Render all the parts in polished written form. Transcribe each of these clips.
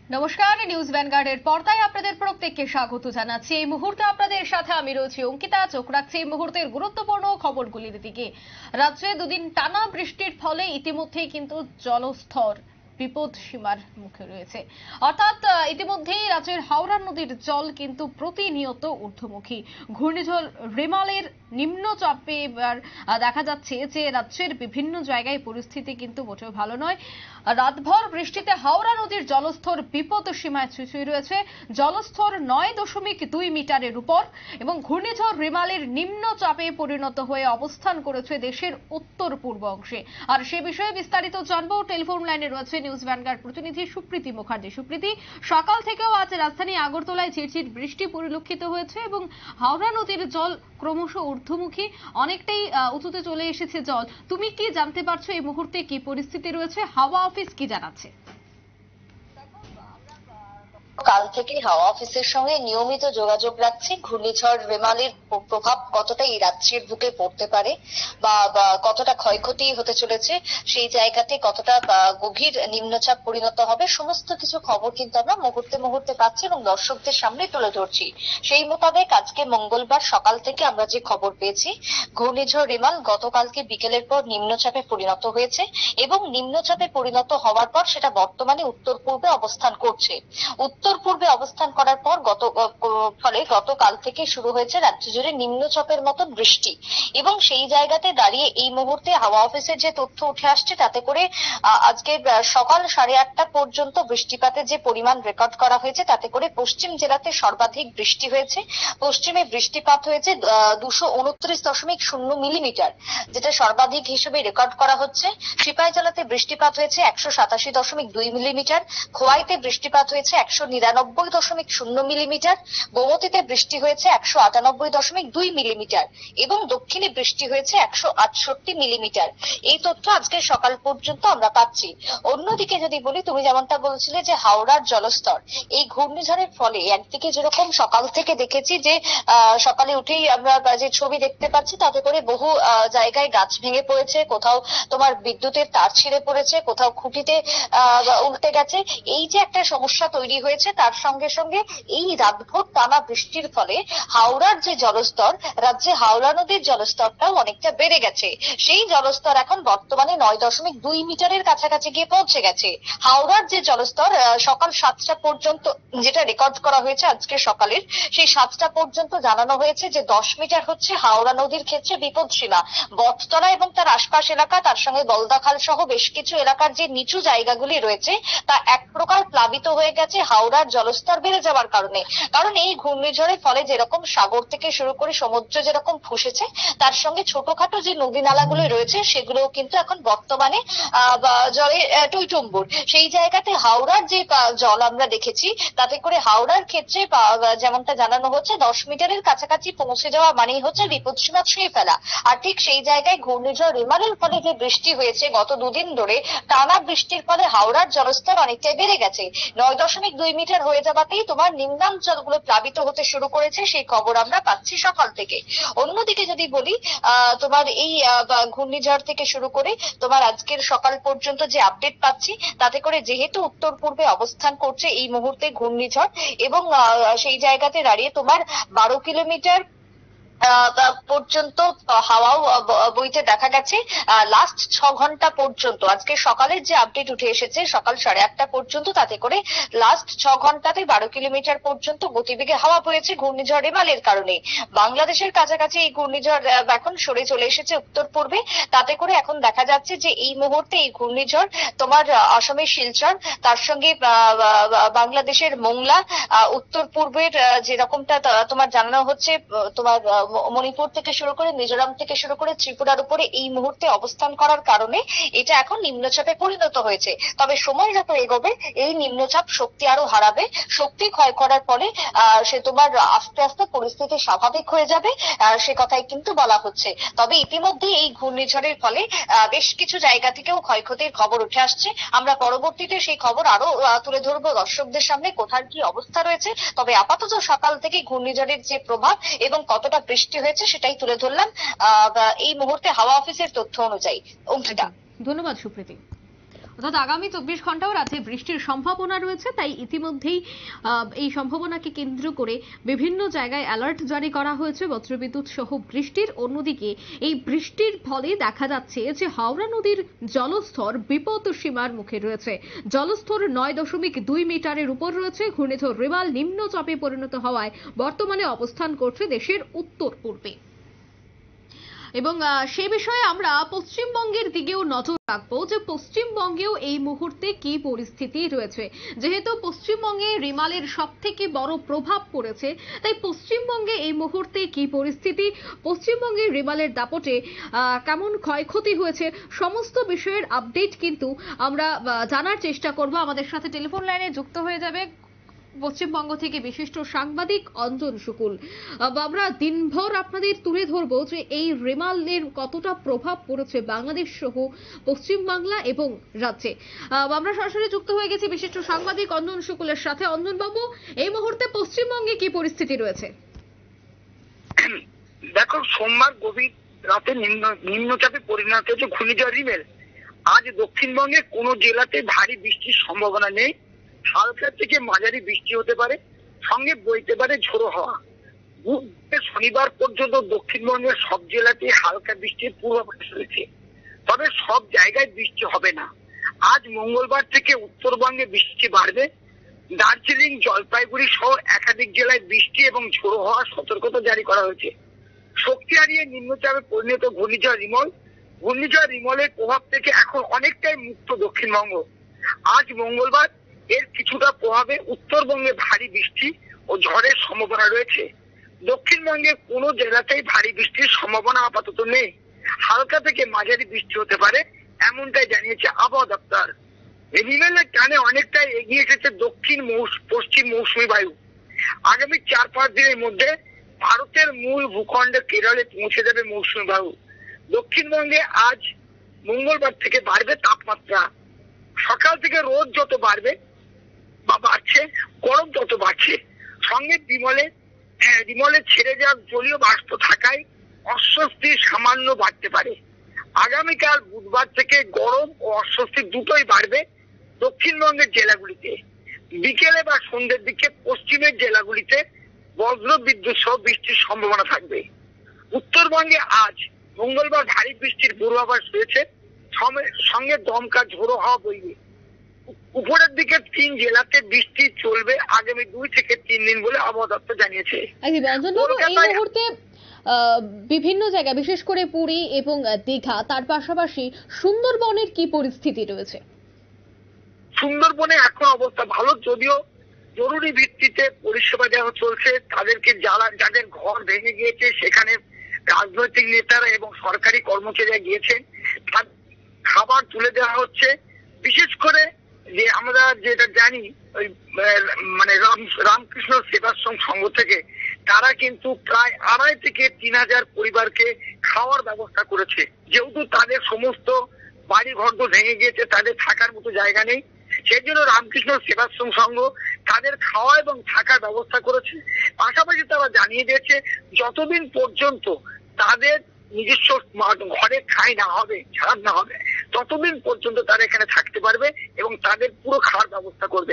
নমস্কার, নিউজ ভ্যানগার্ডের পর্দায় আপনাদের প্রত্যেককে স্বাগত জানাচ্ছি। এই মুহূর্তে আপনাদের সাথে আমি রয়েছি অঙ্কিতা। চোখ রাখছি এই মুহূর্তের গুরুত্বপূর্ণ খবরগুলির দিকে। রাজ্যে দুদিন টানা বৃষ্টির ফলে ইতিমধ্যেই কিন্তু জলস্তর বিপদ সীমার মুখে রয়েছে। অর্থাৎ ইতিমধ্যেই রাজ্যের হাওড়া নদীর জল কিন্তু প্রতিনিয়ত ঊর্ধ্বমুখী। ঘূর্ণিঝড় রেমালের নিম্নচাপে এবার দেখা যাচ্ছে যে রাজ্যের বিভিন্ন জায়গায় পরিস্থিতি কিন্তু মোটেও ভালো নয়। রাতভর বৃষ্টিতে হাওড়া নদীর জলস্তর বিপদ সীমায় ছুঁয়ে রয়েছে। জলস্তর 9.2 মিটারের উপর এবং ঘূর্ণিঝড় রেমালের নিম্নচাপে পরিণত হয়ে অবস্থান করেছে দেশের উত্তর পূর্ব অংশে। আর সে বিষয়ে বিস্তারিত জানবো। টেলিফোন লাইনে রয়েছে নিউজ ভ্যানগার্ড প্রতিনিধি সুপ্রীতি মুখার্জি। সুপ্রীতি, সকাল থেকেও আজ রাজধানী আগরতলায় ঝিরঝির বৃষ্টি পরিলক্ষিত হয়েছে এবং হাওড়া নদীর জল ক্রমশ ঊর্ধ্বমুখী, অনেকটাই উঁচুতে চলে এসেছে জল। তুমি কি জানতে পারছো এই মুহূর্তে কি পরিস্থিতি রয়েছে? হাওয়া অফিস কি জানাচ্ছে? কাল থেকে হাওয়া অফিসের সঙ্গে নিয়মিত যোগাযোগ রাখছি। ঘূর্ণিঝড় রেমালের প্রভাব কতটা এই রাজ্যের বুকে পড়তে পারে বা কতটা ক্ষয়ক্ষতি হতে চলেছে, সেই জায়গাতে কতটা গভীর নিম্নচাপ পরিণত হবে, সমস্ত কিছু খবর কিন্তু আমরা মুহূর্তে মুহূর্তে পাচ্ছি এবং দর্শকদের সামনে তুলে ধরছি। সেই মোতাবেক আজকে মঙ্গলবার সকাল থেকে আমরা যে খবর পেয়েছি, ঘূর্ণিঝড় রেমাল গতকালকে বিকেলের পর নিম্নচাপে পরিণত হয়েছে এবং নিম্নচাপে পরিণত হওয়ার পর সেটা বর্তমানে উত্তর পূর্বে অবস্থান করছে। উত্তর পূর্বে অবস্থান করার পর গতকাল থেকে শুরু হয়েছে রাজ্য জুড়ে নিম্নচাপের মতো বৃষ্টি এবং সেই জায়গাতে দাঁড়িয়ে এই মুহূর্তে হাওয়া অফিসের যে তথ্য উঠে আসছে তাতে করে আজকে সকাল 8:30 পর্যন্ত বৃষ্টিপাতের যে পরিমাণ রেকর্ড করা হয়েছে তাতে করে পশ্চিম জেলাতে সর্বাধিক বৃষ্টি হয়েছে। পশ্চিমে বৃষ্টিপাত হয়েছে 229.0 মিলিমিটার, যেটা সর্বাধিক হিসেবে রেকর্ড করা হচ্ছে। সিপাহীজলাতে বৃষ্টিপাত হয়েছে 187.2 মিলিমিটার, খোয়াইতে বৃষ্টিপাত হয়েছে 199.0 মিলিমিটার, গোমতীতে বৃষ্টি হয়েছে 198.2 মিলিমিটার এবং দক্ষিণে বৃষ্টি হয়েছে 168 মিলিমিটার। এই তথ্য আজকে সকাল পর্যন্ত আমরা পাচ্ছি। অন্যদিকে যদি বলি, তুমি যেমনটা বলছিলে যে হাওড়ার জলস্তর এই ঘূর্ণিঝড়ের ফলে একদিকে যেরকম সকাল থেকে দেখেছি যে সকালে উঠেই আমরা যে ছবি দেখতে পাচ্ছি তাতে করে বহু জায়গায় গাছ ভেঙে পড়েছে, কোথাও তোমার বিদ্যুতের তার ছিঁড়ে পড়েছে, কোথাও খুঁটিতে উল্টে গেছে। এই যে একটা সমস্যা তৈরি হয়েছে, তার সঙ্গে সঙ্গে এই রাতভর টানা বৃষ্টির ফলে হাওড়ার যে জলস্তর, রাজ্যে হাওড়া নদীর জলস্তরটাও অনেকটা বেড়ে গেছে। সেই জলস্তর এখন বর্তমানে 9.2 মিটারের কাছাকাছি গিয়ে পৌঁছে গেছে। হাওড়ার যে জলস্তর সকাল 7টা পর্যন্ত যেটা রেকর্ড করা হয়েছে আজকে সকালের, সেই 7টা পর্যন্ত জানানো হয়েছে যে 10 মিটার হচ্ছে হাওড়া নদীর ক্ষেত্রে বিপদসীমা। বটতলা এবং তার আশপাশ এলাকা, তার সঙ্গে বলদাখাল সহ বেশ কিছু এলাকার যে নিচু জায়গাগুলি রয়েছে তা এক প্রকার প্লাবিত হয়ে গেছে হাওড়ার জলস্তর বেড়ে যাওয়ার কারণে। কারণ এই ঘূর্ণিঝড়ের ফলে যেরকম সাগর থেকে শুরু করে সমুদ্র যেরকম ফুসেছে, তার সঙ্গে ছোটখাটো যে নদী নালাগুলো রয়েছে সেগুলোও কিন্তু এখন বর্তমানে জলে টইটুম্বুর। সেই জায়গাতে হাওড়ার যে জল আমরা দেখেছি তাতে করে হাওড়ার ক্ষেত্রে যেমনটা জানানো হচ্ছে 10 মিটারের কাছাকাছি পৌঁছে যাওয়া মানেই হচ্ছে বিপদসীমা ছুঁয়ে ফেলা। আর ঠিক সেই জায়গায় ঘূর্ণিঝড় রেমালের ফলে যে বৃষ্টি হয়েছে গত দুদিন ধরে টানা বৃষ্টির ফলে হাওড়ার জলস্তর অনেকটাই বেড়ে গেছে। 9.2 মিটার হয়ে যাওয়াতেই তোমার নিম্নাঞ্চলগুলো প্লাবিত হতে শুরু করেছে, সেই খবর আমরা পাচ্ছি সকাল থেকে। অন্যদিকে যদি বলি, তোমার এই ঘূর্ণিঝড় থেকে শুরু করে তোমার আজকের সকাল পর্যন্ত যে আপডেট পাচ্ছি তাতে করে যেহেতু উত্তর পূর্বে অবস্থান করছে এই মুহূর্তে ঘূর্ণিঝড় এবং সেই জায়গাতে দাঁড়িয়ে তোমার 12 কিলোমিটার পর্যন্ত হাওয়াও বইতে দেখা গেছে। লাস্ট 6 ঘন্টা পর্যন্ত আজকে সকালের যে আপডেট উঠে এসেছে সকাল 8:30 পর্যন্ত, তাতে করে লাস্ট 6 ঘন্টাতে 12 কিলোমিটার পর্যন্ত গতিবেগে হাওয়া বইছে ঘূর্ণিঝড় রেমালের কারণে। বাংলাদেশের কাছাকাছি এই ঘূর্ণিঝড় এখন সরে চলে এসেছে উত্তর পূর্বে, তাতে করে এখন দেখা যাচ্ছে যে এই মুহূর্তে এই ঘূর্ণিঝড় তোমার আসামের শিলচর, তার সঙ্গে বাংলাদেশের মোংলা, উত্তর পূর্বের যেরকমটা তোমার জানানো হচ্ছে তোমার মণিপুর থেকে শুরু করে মিজোরাম থেকে শুরু করে ত্রিপুরার উপরে এই মুহূর্তে অবস্থান করার কারণে এটা এখন নিম্নচাপে পরিণত হয়েছে। তবে সময় যত এগোবে এই নিম্নচাপ শক্তি আরো হারাবে। শক্তি ক্ষয় করার ফলে সে তোমার আস্তে আস্তে পরিস্থিতি স্বাভাবিক হয়ে যাবে, সে কথাই কিন্তু বলা হচ্ছে। তবে ইতিমধ্যে এই ঘূর্ণিঝড়ের ফলে বেশ কিছু জায়গা থেকেও ক্ষয়ক্ষতির খবর উঠে আসছে। আমরা পরবর্তীতে সেই খবর আরো তুলে ধরবো দর্শকদের সামনে কোথার কি অবস্থা রয়েছে। তবে আপাতত সকাল থেকে ঘূর্ণিঝড়ের যে প্রভাব এবং কতটা বৃষ্টি হয়েছে সেটাই তুলে ধরলাম এই মুহূর্তে হাওয়া অফিসের তথ্য অনুযায়ী। অঙ্কিতা, ধন্যবাদ সুপ্রীতি। অর্থাৎ আগামী 24 ঘন্টাও রাজ্যে বৃষ্টির সম্ভাবনা রয়েছে, তাই ইতিমধ্যেই এই সম্ভাবনাকে কেন্দ্র করে বিভিন্ন জায়গায় অ্যালার্ট জারি করা হয়েছে বজ্রবিদ্যুৎ সহ বৃষ্টির। অন্যদিকে এই বৃষ্টির ফলে দেখা যাচ্ছে যে হাওড়া নদীর জলস্তর বিপদ সীমার মুখে রয়েছে। জলস্তর 9.2 মিটারের উপর রয়েছে। ঘূর্ণিঝড় রেমাল নিম্নচাপে পরিণত হওয়ায় বর্তমানে অবস্থান করছে দেশের উত্তর পূর্বে। এবং সে বিষয়ে আমরা পশ্চিমবঙ্গের দিকেও নজর রাখবো যে পশ্চিমবঙ্গেও এই মুহূর্তে কি পরিস্থিতি রয়েছে। যেহেতু পশ্চিমবঙ্গে রিমালের সব থেকে বড় প্রভাব পড়েছে, তাই পশ্চিমবঙ্গে এই মুহূর্তে কি পরিস্থিতি, পশ্চিমবঙ্গে রিমালের দাপটে কেমন ক্ষয়ক্ষতি হয়েছে, সমস্ত বিষয়ের আপডেট কিন্তু আমরা জানার চেষ্টা করব। আমাদের সাথে টেলিফোন লাইনে যুক্ত হয়ে যাবে পশ্চিমবঙ্গ থেকে বিশিষ্ট সাংবাদিক অঞ্জন শুকুল। আমরা দিনভর আপনাদের তুলে ধরবো যে এই রেমালের কতটা প্রভাব পড়েছে বাংলাদেশ সহ পশ্চিমবাংলা এবং রাজ্যে। আমরা সরাসরি যুক্ত হয়ে গেছি বিশিষ্ট সাংবাদিক অঞ্জন শুকুলের সাথে। অঞ্জন বাবু, এই মুহূর্তে পশ্চিমবঙ্গে কি পরিস্থিতি রয়েছে? দেখো, সোমবার গভীর রাতে নিম্নচাপে পরিণত হয়েছে ঘূর্ণিঝড় রিমেল। আজ দক্ষিণবঙ্গে কোনো জেলাতে ভারী বৃষ্টির সম্ভাবনা নেই। হালকা থেকে মাঝারি বৃষ্টি হতে পারে, সঙ্গে বইতে পারে ঝোড়ো হাওয়া। বুধ শনিবার পর্যন্ত দক্ষিণবঙ্গের সব জেলাতে হালকা বৃষ্টির পূর্বাভাস রয়েছে, তবে সব জায়গায় বৃষ্টি হবে না। আজ মঙ্গলবার থেকে উত্তরবঙ্গে বৃষ্টি বাড়বে। দার্জিলিং, জলপাইগুড়ি সহ একাধিক জেলায় বৃষ্টি এবং ঝোড়ো হওয়ার সতর্কতা জারি করা হয়েছে। শক্তি হারিয়ে নিম্নচাপে পরিণত ঘূর্ণিঝড় রিমলের প্রভাব থেকে এখন অনেকটাই মুক্ত দক্ষিণবঙ্গ। আজ মঙ্গলবার এর কিছুটা প্রভাবে উত্তরবঙ্গে ভারী বৃষ্টি ও ঝড়ের সম্ভাবনা রয়েছে। দক্ষিণবঙ্গের কোনো জেলাতেই ভারী বৃষ্টির সম্ভাবনা আপাতত নেই। হালকা থেকে মাঝারি বৃষ্টি হতে পারে, এমনটাই জানিয়েছে আবহাওয়া দপ্তর। রিমেলের টানে অনেকটাই এগিয়ে এসেছে পশ্চিম মৌসুমী বায়ু। আগামী 4-5 দিনের মধ্যে ভারতের মূল ভূখণ্ডে কেরলে পৌঁছে যাবে মৌসুমী বায়ু। দক্ষিণবঙ্গে আজ মঙ্গলবার থেকে বাড়বে তাপমাত্রা। সকাল থেকে রোদ যত বাড়বে বা বাড়ছে, গরম তত বাড়ছে। সঙ্গে রিমলে ছেড়ে যাওয়া জলীয় বাষ্প থাকায় অস্বস্তি সামান্য বাড়তে পারে। আগামীকাল বুধবার থেকে গরম ও অস্বস্তি দুটোই বাড়বে দক্ষিণবঙ্গের জেলাগুলিতে। বিকেলে বা সন্ধ্যের দিকে পশ্চিমের জেলাগুলিতে বজ্রবিদ্যুৎ সহ বৃষ্টির সম্ভাবনা থাকবে। উত্তরবঙ্গে আজ মঙ্গলবার ভারী বৃষ্টির পূর্বাভাস রয়েছে, সঙ্গে দমকা ঝোড়ো হাওয়া বইবে। উপরের দিকে 3 জেলাতে বৃষ্টি চলবে আগামী 2 থেকে 3 দিন বলে আবহাওয়া দপ্তর জানিয়েছে। এই মুহূর্তে বিভিন্ন জায়গা, বিশেষ করে পুরী এবং দীঘা, তার পাশাপাশি সুন্দরবনের কি পরিস্থিতি রয়েছে? সুন্দরবনে এখন অবস্থা ভালো, যদিও জরুরি ভিত্তিতে পরিষেবা দেওয়া চলছে। তাদেরকে যাদের ঘর ভেঙে গিয়েছে সেখানে রাজনৈতিক নেতারা এবং সরকারি কর্মচারীরা গিয়েছেন, খাবার তুলে দেওয়া হচ্ছে। বিশেষ করে যে আমরা যেটা জানি, ওই মানে রামকৃষ্ণ সেবাশ্রম সংঘ থেকে তারা কিন্তু প্রায় 2,500 থেকে 3,000 পরিবারকে খাওয়ার ব্যবস্থা করেছে। যেহেতু তাদের সমস্ত বাড়ি ঘর তো ভেঙে গিয়েছে, তাদের থাকার মতো জায়গা নেই, সেই জন্য রামকৃষ্ণ সেবাশ্রম সংঘ তাদের খাওয়া এবং থাকার ব্যবস্থা করেছে। পাশাপাশি তারা জানিয়ে দিয়েছে যতদিন পর্যন্ত তাদের নিজস্ব ঘরে ঠাঁই না হবে, ছাড় না হবে, ততদিন পর্যন্ত তারা এখানে থাকতে পারবে এবং তাদের পুরো খাওয়ার ব্যবস্থা করবে।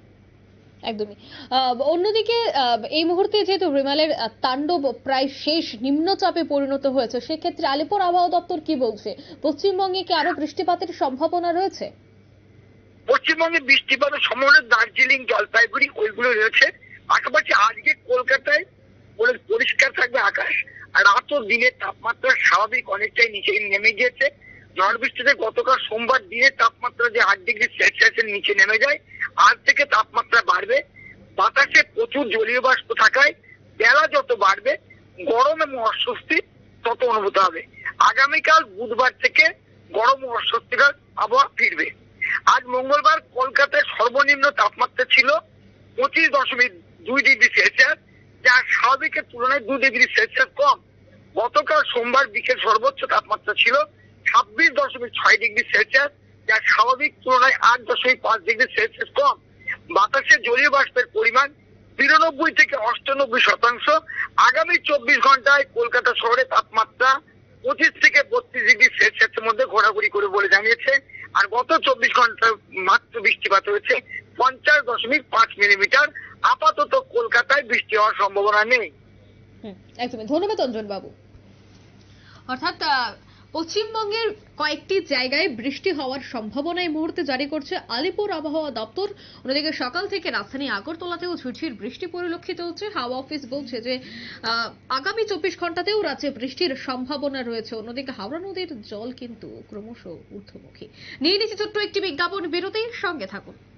একদমই। অন্যদিকে এই মুহূর্তে যেহেতু রিমালের তাণ্ডব প্রায় শেষ, নিম্নচাপে পরিণত হয়েছে, সেক্ষেত্রে আলিপুর আবহাওয়া দপ্তর কি বলছে? পশ্চিমবঙ্গে কি আরো বৃষ্টিপাতের সম্ভাবনা রয়েছে? পশ্চিমবঙ্গে বৃষ্টিপাতের সম্ভাবনা দার্জিলিং, জলপাইগুড়ি ওইগুলো রয়েছে। পাশাপাশি আজকে কলকাতায় পরিষ্কার থাকবে আকাশ, আর রাত ও দিনের তাপমাত্রা স্বাভাবিক অনেকটাই নিচে নেমে গিয়েছে। ঝড় বৃষ্টিতে গতকাল সোমবার দিনের তাপমাত্রা যে 8 ডিগ্রি সেলসিয়াসের নিচে নেমে যায়, আজ থেকে তাপমাত্রা বাড়বে। বাতাসে প্রচুর জলীয় বাষ্প থাকায় বেলা যত বাড়বে গরম এবং অস্বস্তি তত অনুভূত হবে। আগামীকাল বুধবার থেকে গরম ও অস্বস্তিকর আবহাওয়া ফিরবে। আজ মঙ্গলবার কলকাতায় সর্বনিম্ন তাপমাত্রা ছিল 25.2 ডিগ্রি সেলসিয়াস, যা স্বাভাবিকের তুলনায় 2 ডিগ্রি সেলসিয়াস কম। গতকাল সোমবার বিকেল সর্বোচ্চ তাপমাত্রা ছিল 26.6 ডিগ্রি সেলসিয়াস, যা স্বাভাবিক তুলনায় 8.5 ডিগ্রি সেলসিয়াস কম। বাতাসে জলীয় বাষ্পের পরিমাণ 93 থেকে 98%। আগামী 24 ঘন্টায় কলকাতা শহরে তাপমাত্রা 25 থেকে 32 ডিগ্রি সেলসিয়াসের মধ্যে ঘোরাঘুরি করে বলে জানিয়েছে আর গত 24 ঘন্টায় মাত্র বৃষ্টিপাত হয়েছে 50.5 মিলিমিটার। আপাতত কলকাতায় বৃষ্টি হওয়ার সম্ভাবনা নেই। একদমই ধন্যবাদ অঞ্জন বাবু। অর্থাৎ পশ্চিমবঙ্গের কয়েকটি জায়গায় বৃষ্টি হওয়ার সম্ভাবনা এই মুহূর্তে জারি করছে আলিপুর আবহাওয়া দপ্তর। অন্যদিকে সকাল থেকে রাজধানী আগরতলাতেও ঝুরঝির বৃষ্টি পরিলক্ষিত হচ্ছে। হাওয়া অফিস বলছে যে আগামী 24 ঘন্টাতেও রাজ্যে বৃষ্টির সম্ভাবনা রয়েছে। অন্যদিকে হাওড়া নদীর জল কিন্তু ক্রমশ ঊর্ধ্বমুখী। নিয়ে নিচ্ছি ছোট্ট একটি বিজ্ঞাপন বিরতির সঙ্গে থাকুন।